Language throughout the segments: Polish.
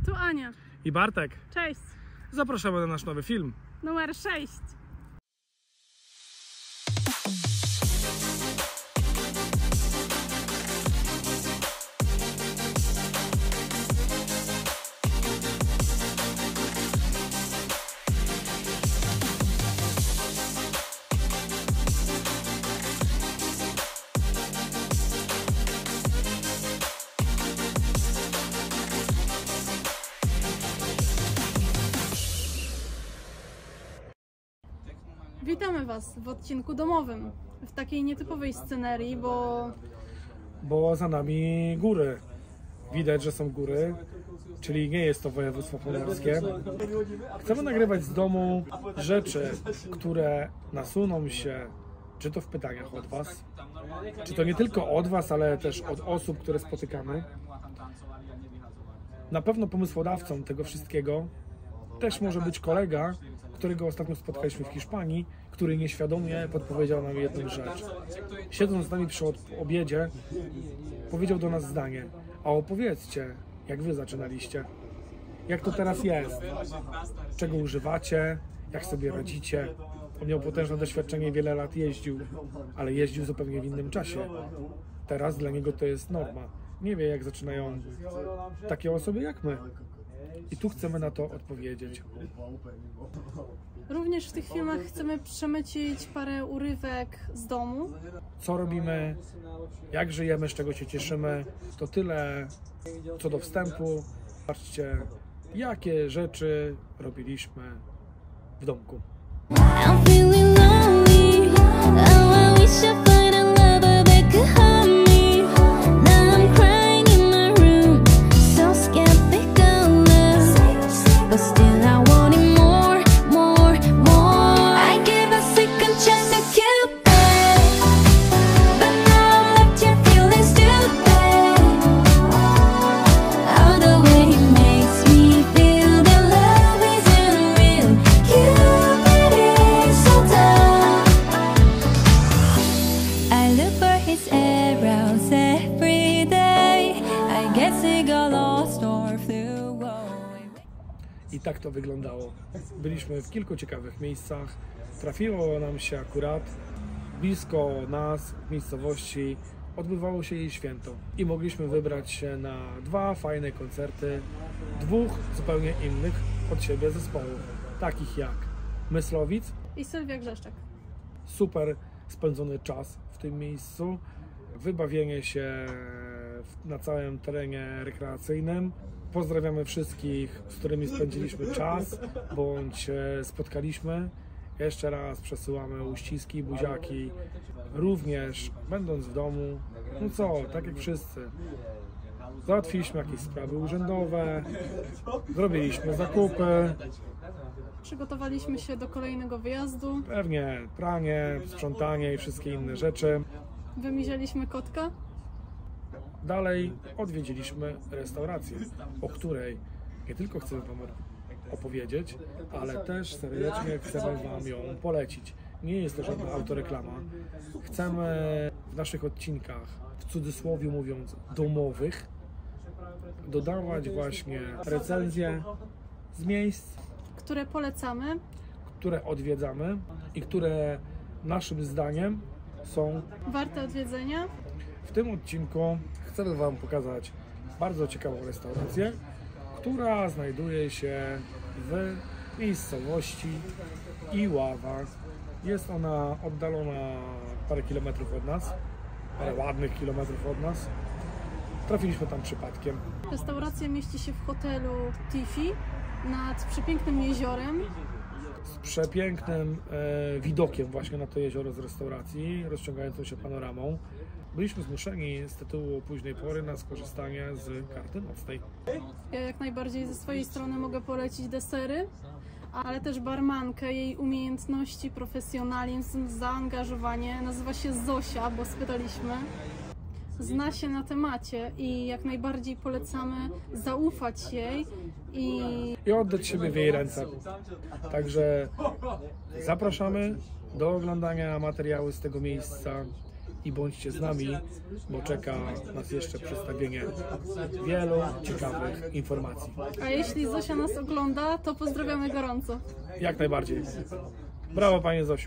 Tu Ania i Bartek. Cześć. Zapraszamy na nasz nowy film. Numer 6. Witamy Was w odcinku domowym, w takiej nietypowej scenerii, Bo za nami góry. Widać, że są góry, czyli nie jest to województwo pomorskie. Chcemy nagrywać z domu rzeczy, które nasuną się, czy to w pytaniach od Was, czy to nie tylko od Was, ale też od osób, które spotykamy. Na pewno pomysłodawcą tego wszystkiego też może być kolega, którego ostatnio spotkaliśmy w Hiszpanii, który nieświadomie podpowiedział nam jedną rzecz. Siedząc z nami przy obiedzie, powiedział do nas zdanie: a opowiedzcie, jak wy zaczynaliście, jak to teraz jest, czego używacie, jak sobie radzicie. On miał potężne doświadczenie, wiele lat jeździł, ale jeździł zupełnie w innym czasie. Teraz dla niego to jest norma. Nie wie, jak zaczynają takie osoby jak my. I tu chcemy na to odpowiedzieć. również w tych filmach chcemy przemycić parę urywek z domu. Co robimy, jak żyjemy, z czego się cieszymy. To tyle co do wstępu. Patrzcie, jakie rzeczy robiliśmy w domku. I'm feeling lonely. Oh, I wish I find a lover that could hug me. Now I'm crying in my room, so skeptical of love, but still I want it more, more, more. I give a second chance to Cupid, but now I'm left here feeling stupid. Oh, the way he makes me feel that love isn't real. Cupid is so dumb. I look for his arrows every day. I guess he got lost or flew away. I tak to wyglądało. Byliśmy w kilku ciekawych miejscach. Trafiło nam się akurat blisko nas, w miejscowości, odbywało się jej święto. I mogliśmy wybrać się na dwa fajne koncerty dwóch zupełnie innych od siebie zespołów. Takich jak Myslowic. I Sylwia Grzeszczak. Super spędzony czas w tym miejscu. Wybawienie się na całym terenie rekreacyjnym. Pozdrawiamy wszystkich, z którymi spędziliśmy czas, bądź spotkaliśmy. Jeszcze raz przesyłamy uściski, buziaki. Również będąc w domu, no co, tak jak wszyscy. Załatwiliśmy jakieś sprawy urzędowe, zrobiliśmy zakupy, Przygotowaliśmy się do kolejnego wyjazdu. pewnie pranie, sprzątanie i wszystkie inne rzeczy. Wymizialiśmy kotka. Dalej odwiedziliśmy restaurację, o której nie tylko chcemy Wam opowiedzieć, ale też serdecznie chcemy Wam ją polecić. Nie jest to żadna autoreklama. Chcemy w naszych odcinkach, w cudzysłowie mówiąc, domowych, dodawać właśnie recenzje z miejsc, Które polecamy. które odwiedzamy i które naszym zdaniem są. Warte odwiedzenia. W tym odcinku chcemy Wam pokazać bardzo ciekawą restaurację, która znajduje się w miejscowości Iława. Jest ona oddalona parę kilometrów od nas, parę ładnych kilometrów od nas. Trafiliśmy tam przypadkiem. Restauracja mieści się w hotelu Tifi nad przepięknym jeziorem. Z przepięknym widokiem właśnie na to jezioro z restauracji, rozciągającą się panoramą. Byliśmy zmuszeni z tytułu późnej pory na skorzystanie z karty nocnej. Ja jak najbardziej ze swojej strony mogę polecić desery, ale też barmankę, jej umiejętności, profesjonalizm, zaangażowanie. Nazywa się Zosia, bo spytaliśmy. Zna się na temacie i jak najbardziej polecamy zaufać jej I oddać siebie w jej ręce. Także zapraszamy do oglądania materiału z tego miejsca i bądźcie z nami, bo czeka nas jeszcze przedstawienie wielu ciekawych informacji. A jeśli Zosia nas ogląda, to pozdrawiamy gorąco. Jak najbardziej. Brawo, Panie Zosiu.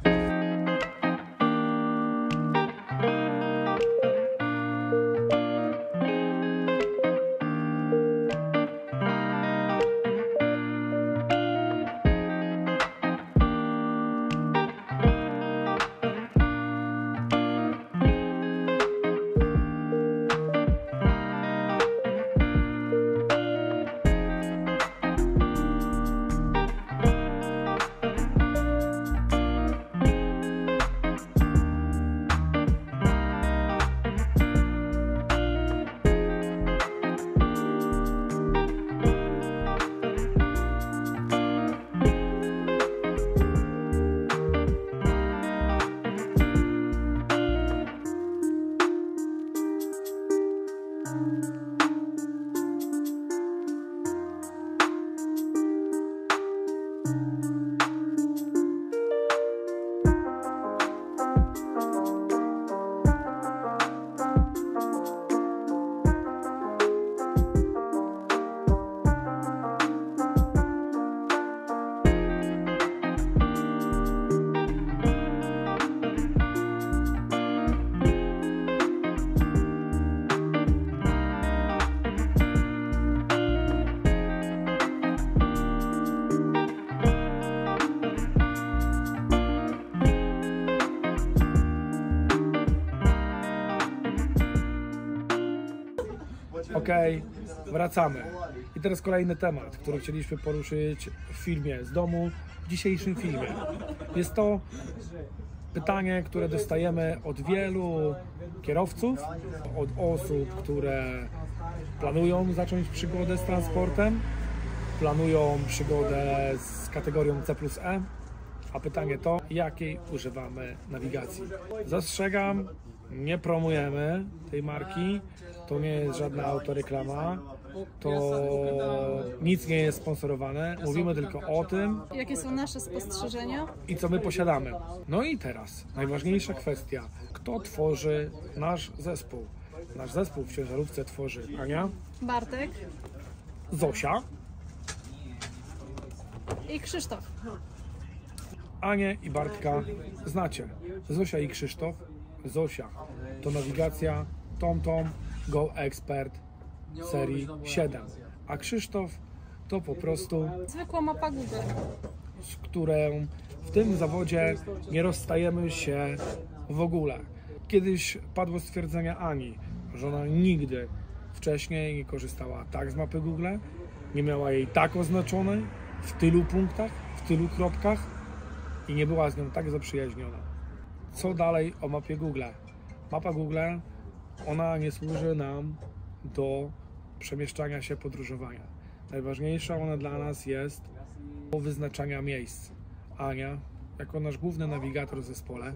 Okej, wracamy. I teraz kolejny temat, który chcieliśmy poruszyć w filmie z domu, w dzisiejszym filmie. Jest to pytanie, które dostajemy od wielu kierowców, od osób, które planują zacząć przygodę z transportem, planują przygodę z kategorią C+E, a pytanie to, jakiej używamy nawigacji. Zastrzegam, nie promujemy tej marki, to nie jest żadna autoreklama, to nic nie jest sponsorowane, mówimy tylko o tym Jakie są nasze spostrzeżenia? i co my posiadamy. No i teraz najważniejsza kwestia, kto tworzy nasz zespół? Nasz zespół w ciężarówce tworzy Ania, Bartek Zosia, i Krzysztof. Anię i Bartka znacie. Zosia i Krzysztof. Zosia to nawigacja TomTom Go Expert serii 7, a Krzysztof to po prostu, Zwykła mapa Google. z którą w tym zawodzie nie rozstajemy się w ogóle. Kiedyś padło stwierdzenie Ani, że ona nigdy wcześniej nie korzystała tak z mapy Google, nie miała jej tak oznaczonej w tylu punktach, w tylu kropkach i nie była z nią tak zaprzyjaźniona. Co dalej o mapie Google? Mapa Google, ona nie służy nam do przemieszczania się, podróżowania. Najważniejsza ona dla nas jest do wyznaczania miejsc. Ania, jako nasz główny nawigator w zespole,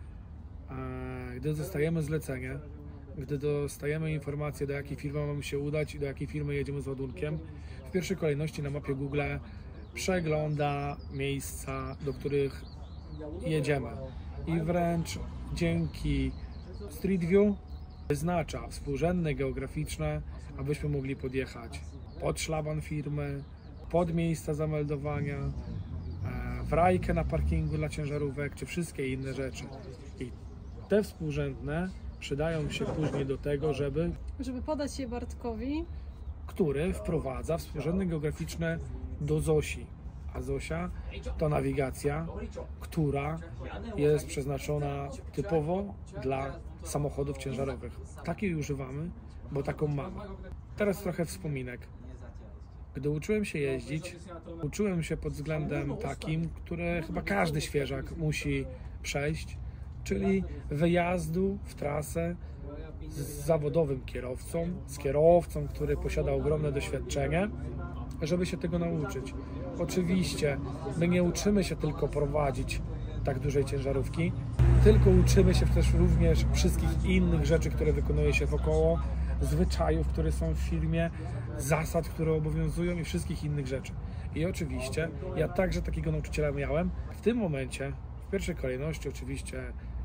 gdy dostajemy zlecenie, gdy dostajemy informację, do jakiej firmy mamy się udać i do jakiej firmy jedziemy z ładunkiem, w pierwszej kolejności na mapie Google przegląda miejsca, do których jedziemy. I wręcz dzięki Street View wyznacza współrzędne geograficzne, abyśmy mogli podjechać pod szlaban firmy, pod miejsca zameldowania, w rajkę na parkingu dla ciężarówek, czy wszystkie inne rzeczy. I te współrzędne przydają się później do tego, żeby podać je Bartkowi, który wprowadza współrzędne geograficzne do Zosi. A Zosia to nawigacja, która jest przeznaczona typowo dla samochodów ciężarowych. Takiej używamy, bo taką mamy. Teraz trochę wspominek. Gdy uczyłem się jeździć, uczyłem się pod względem takim, który chyba każdy świeżak musi przejść, czyli wyjazdu w trasę z zawodowym kierowcą, z kierowcą, który posiada ogromne doświadczenie, żeby się tego nauczyć. Oczywiście my nie uczymy się tylko prowadzić tak dużej ciężarówki, tylko uczymy się też również wszystkich innych rzeczy, które wykonuje się wokoło, zwyczajów, które są w firmie, zasad, które obowiązują i wszystkich innych rzeczy. I oczywiście ja także takiego nauczyciela miałem. W tym momencie, w pierwszej kolejności oczywiście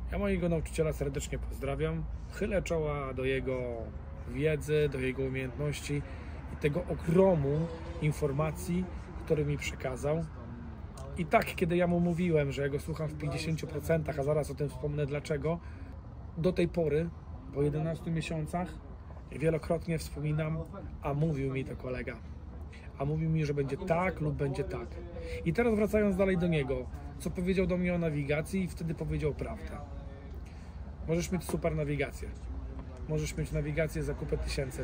Ja mojego nauczyciela serdecznie pozdrawiam, chylę czoła do jego wiedzy, do jego umiejętności i tego ogromu informacji, który mi przekazał. I tak, kiedy ja mu mówiłem, że ja go słucham w 50%, a zaraz o tym wspomnę dlaczego, do tej pory, po 11 miesiącach, wielokrotnie wspominam, a mówił mi to kolega. A mówił mi, że będzie tak lub będzie tak. I teraz wracając dalej do niego, co powiedział do mnie o nawigacji i wtedy powiedział prawdę. Możesz mieć super nawigację. Możesz mieć nawigację za kupę tysięcy.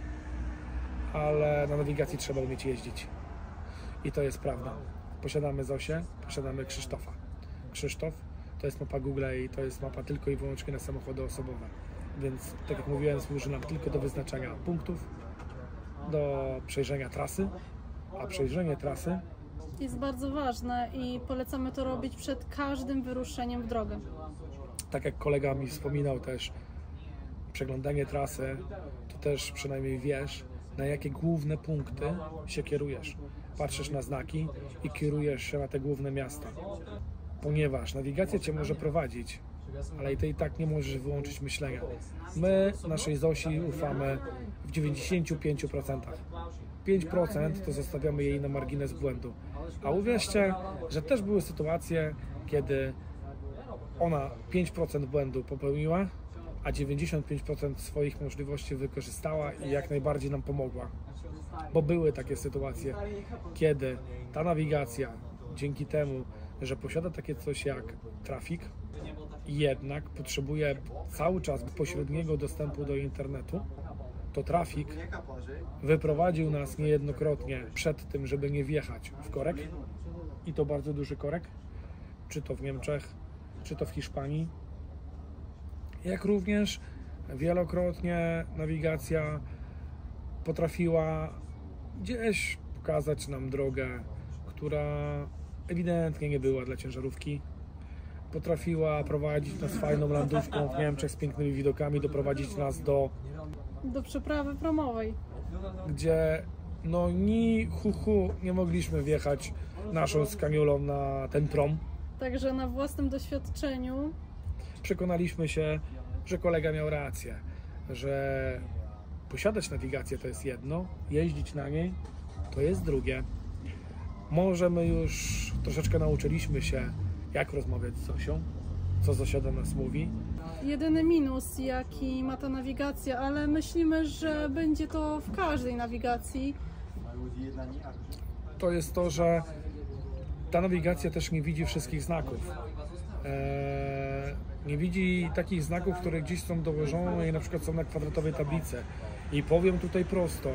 Ale na nawigacji trzeba umieć jeździć. I to jest prawda. Posiadamy Zosię, posiadamy Krzysztofa. Krzysztof to jest mapa Google i to jest mapa tylko i wyłącznie na samochody osobowe. Więc tak jak mówiłem, służy nam tylko do wyznaczania punktów, do przejrzenia trasy, a przejrzenie trasy Jest bardzo ważne i polecamy to robić przed każdym wyruszeniem w drogę. tak jak kolega mi wspominał też, przeglądanie trasy, to też przynajmniej wiesz, na jakie główne punkty się kierujesz. Patrzysz na znaki i kierujesz się na te główne miasta. Ponieważ nawigacja cię może prowadzić, ale ty i tak nie możesz wyłączyć myślenia. My naszej Zosi ufamy w 95%. 5% to zostawiamy jej na margines błędu. A uwierzcie, że też były sytuacje, kiedy ona 5% błędu popełniła, a 95% swoich możliwości wykorzystała i jak najbardziej nam pomogła. Bo były takie sytuacje, kiedy ta nawigacja, dzięki temu, że posiada takie coś jak trafik, jednak potrzebuje cały czas bezpośredniego dostępu do internetu, to trafik wyprowadził nas niejednokrotnie przed tym, żeby nie wjechać w korek, i to bardzo duży korek, czy to w Niemczech, czy to w Hiszpanii, jak również wielokrotnie nawigacja potrafiła gdzieś pokazać nam drogę, która ewidentnie nie była dla ciężarówki. Potrafiła prowadzić nas fajną landówką w Niemczech z pięknymi widokami, doprowadzić nas do przeprawy promowej. gdzie no ni hu nie mogliśmy wjechać naszą skaniulą na ten prom. Także na własnym doświadczeniu Przekonaliśmy się, że kolega miał rację, że posiadać nawigację to jest jedno, jeździć na niej to jest drugie. Może my już troszeczkę nauczyliśmy się, jak rozmawiać z Zosią, co Zosia do nas mówi. jedyny minus, jaki ma ta nawigacja, ale myślimy, że będzie to w każdej nawigacji. To jest to, że ta nawigacja też nie widzi wszystkich znaków. Nie widzi takich znaków, które gdzieś są dołożone i na przykład są na kwadratowej tablicy. I powiem tutaj prosto,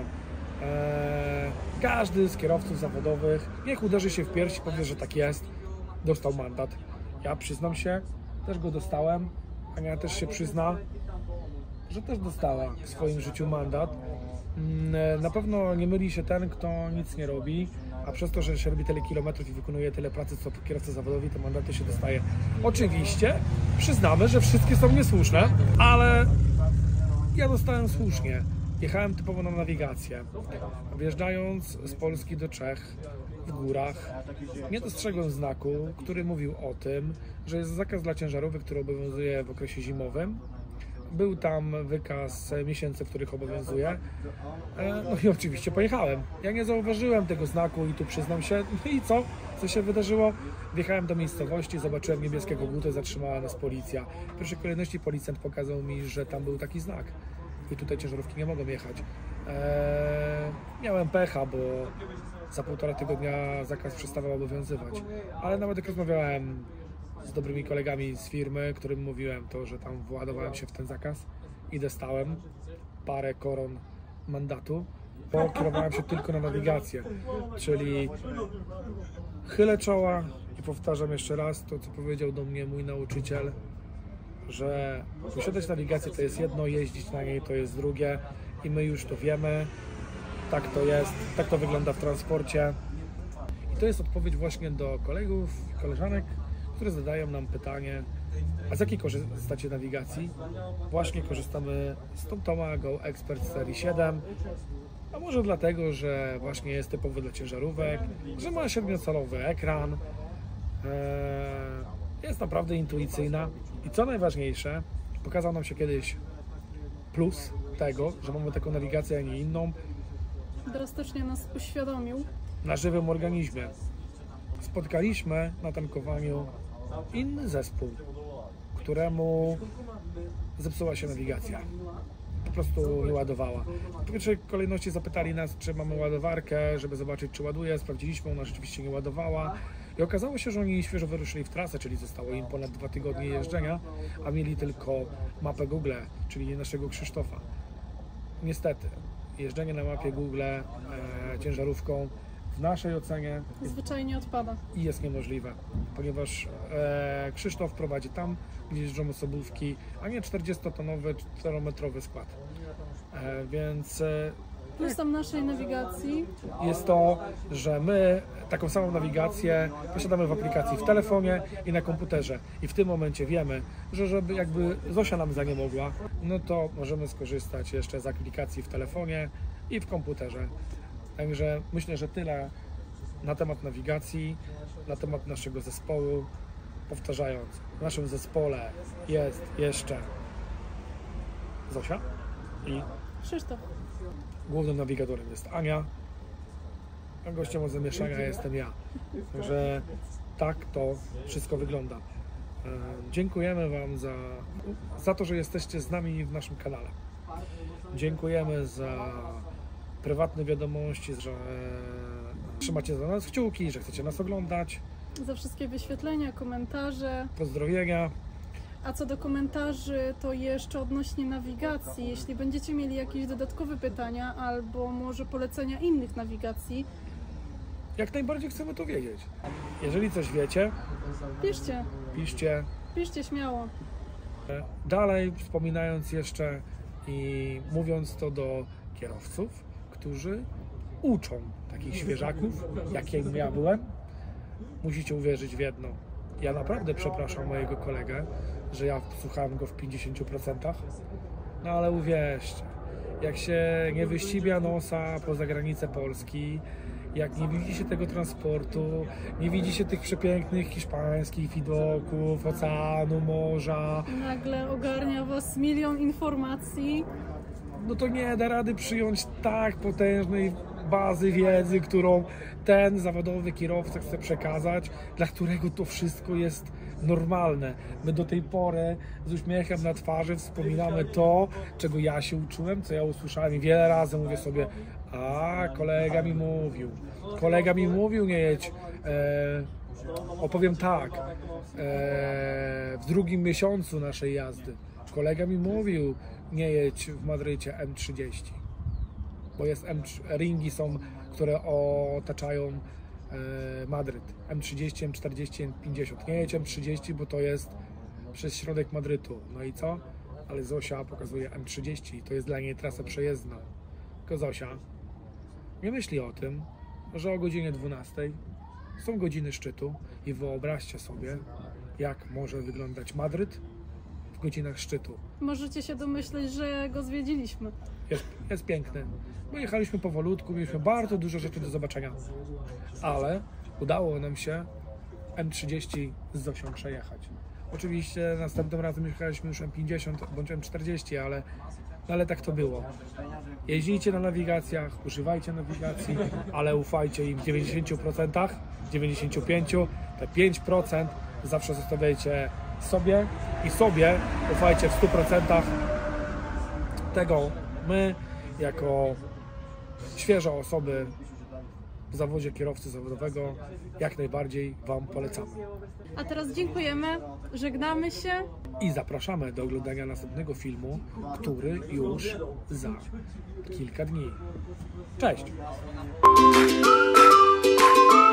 każdy z kierowców zawodowych, niech uderzy się w pierś i powie, że tak jest, dostał mandat. Ja przyznam się, też go dostałem, Ania też się przyzna, że też dostała w swoim życiu mandat. Na pewno nie myli się ten, kto nic nie robi, a przez to, że się robi tyle kilometrów i wykonuje tyle pracy, co kierowcy zawodowi, te mandaty się dostaje. Oczywiście przyznamy, że wszystkie są niesłuszne, ale ja dostałem słusznie. Jechałem typowo na nawigację. Wjeżdżając z Polski do Czech w górach, nie dostrzegłem znaku, który mówił o tym, że jest zakaz dla ciężarówek, który obowiązuje w okresie zimowym. Był tam wykaz miesięcy, w których obowiązuje. No i oczywiście pojechałem. Ja nie zauważyłem tego znaku i tu przyznam się. No i co? Co się wydarzyło? Wjechałem do miejscowości, zobaczyłem niebieskie koguty, zatrzymała nas policja. W pierwszej kolejności policjant pokazał mi, że tam był taki znak. I tutaj ciężarówki nie mogą jechać. Miałem pecha, bo za 1,5 tygodnia zakaz przestawał obowiązywać. Ale nawet jak rozmawiałem z dobrymi kolegami z firmy, którym mówiłem to, że tam władowałem się w ten zakaz i dostałem parę koron mandatu, bo kierowałem się tylko na nawigację. Czyli chylę czoła i powtarzam jeszcze raz to, co powiedział do mnie mój nauczyciel, że posiadać nawigację to jest jedno, jeździć na niej to jest drugie i my już to wiemy, tak to jest, tak to wygląda w transporcie. I to jest odpowiedź właśnie do kolegów i koleżanek, które zadają nam pytanie, a z jakiej korzystacie nawigacji? Właśnie korzystamy z TomToma Go Expert serii 7, a może dlatego, że właśnie jest typowy dla ciężarówek, że ma 7-calowy ekran, jest naprawdę intuicyjna, I co najważniejsze, pokazał nam się kiedyś plus tego, że mamy taką nawigację, a nie inną, Drastycznie nas uświadomił. na żywym organizmie. Spotkaliśmy na tankowaniu inny zespół, któremu zepsuła się nawigacja. Po prostu nie ładowała. W pierwszej kolejności zapytali nas, czy mamy ładowarkę, żeby zobaczyć, czy ładuje. Sprawdziliśmy, ona rzeczywiście nie ładowała. I okazało się, że oni świeżo wyruszyli w trasę, czyli zostało im ponad 2 tygodnie jeżdżenia, a mieli tylko mapę Google, czyli naszego Krzysztofa. Niestety, jeżdżenie na mapie Google ciężarówką w naszej ocenie Zwyczajnie odpada. i jest niemożliwe, ponieważ Krzysztof prowadzi tam, gdzie jeżdżą osobówki, a nie 40-tonowy, 4-metrowy skład. Więc Plusem naszej nawigacji jest to, że my taką samą nawigację posiadamy w aplikacji w telefonie i na komputerze. I w tym momencie wiemy, że żeby jakby Zosia nam zaniemogła, no to możemy skorzystać jeszcze z aplikacji w telefonie i w komputerze. Także myślę, że tyle na temat nawigacji, na temat naszego zespołu. Powtarzając, w naszym zespole jest jeszcze Zosia i Krzysztof. głównym nawigatorem jest Ania, a gościem od zamieszania jestem ja. Także tak to wszystko wygląda. Dziękujemy Wam za to, że jesteście z nami w naszym kanale. Dziękujemy za prywatne wiadomości, że trzymacie za nas kciuki, że chcecie nas oglądać. Za wszystkie wyświetlenia, komentarze. Pozdrowienia. A co do komentarzy, to jeszcze odnośnie nawigacji. Jeśli będziecie mieli jakieś dodatkowe pytania albo może polecenia innych nawigacji, Jak najbardziej chcemy to wiedzieć. Jeżeli coś wiecie, piszcie. piszcie. Piszcie śmiało. Dalej wspominając jeszcze i mówiąc to do kierowców, którzy uczą takich świeżaków, jakim ja byłem, musicie uwierzyć w jedno. Ja naprawdę przepraszam mojego kolegę, że ja słuchałem go w 50%, no ale uwierzcie, jak się nie wyścibia nosa poza granicę Polski, jak nie widzi się tego transportu, nie widzi się tych przepięknych hiszpańskich widoków, oceanu, morza, Nagle ogarnia Was milion informacji. no to nie da rady przyjąć tak potężnej bazy wiedzy, którą ten zawodowy kierowca chce przekazać, dla którego to wszystko jest normalne. My do tej pory z uśmiechem na twarzy wspominamy to, czego ja się uczyłem, co ja usłyszałem i wiele razy mówię sobie, a kolega mi mówił, nie jedź. Opowiem tak, w drugim miesiącu naszej jazdy kolega mi mówił, nie jedź w Madrycie M30, bo jest ringi są, które otaczają Madryt, M30, M40, M50. Nie jedź M30, bo to jest przez środek Madrytu. No i co? Ale Zosia pokazuje M30, to jest dla niej trasa przejezdna. Tylko Zosia nie myśli o tym, że o godzinie 12 są godziny szczytu i wyobraźcie sobie, jak może wyglądać Madryt w godzinach szczytu. Możecie się domyśleć, że go zwiedziliśmy. Jest piękny. Bo jechaliśmy powolutku, mieliśmy bardzo dużo rzeczy do zobaczenia, ale udało nam się M30 z Zosią przejechać. Oczywiście następnym razem jechaliśmy już M50 bądź M40, ale tak to było. Jeździcie na nawigacjach, używajcie nawigacji, ale ufajcie im w 90%, 95%, te 5% zawsze zostawiajcie sobie i sobie ufajcie w 100%. Tego my jako świeże osoby w zawodzie kierowcy zawodowego jak najbardziej Wam polecamy. A teraz dziękujemy, żegnamy się. I zapraszamy do oglądania następnego filmu, który już za kilka dni. Cześć!